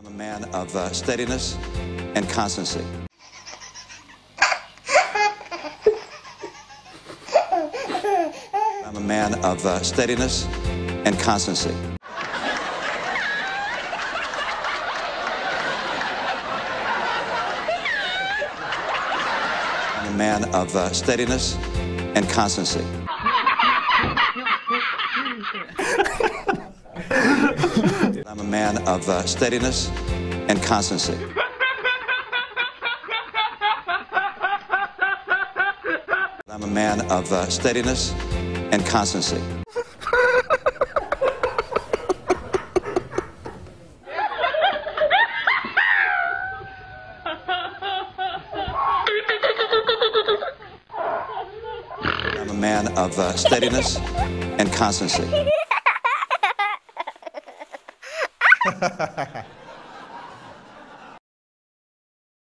I'm a man of steadiness and constancy. I'm a man of steadiness and constancy. I'm a man of steadiness and constancy. I'm a man of steadiness and constancy. I'm a man of steadiness and constancy. I'm a man of steadiness and constancy.